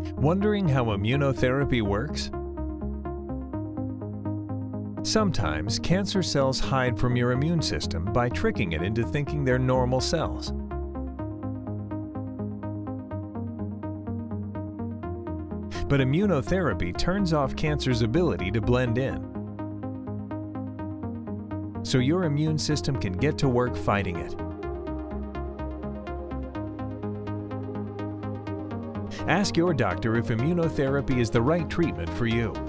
Wondering how immunotherapy works? Sometimes cancer cells hide from your immune system by tricking it into thinking they're normal cells. But immunotherapy turns off cancer's ability to blend in, so your immune system can get to work fighting it. Ask your doctor if immunotherapy is the right treatment for you.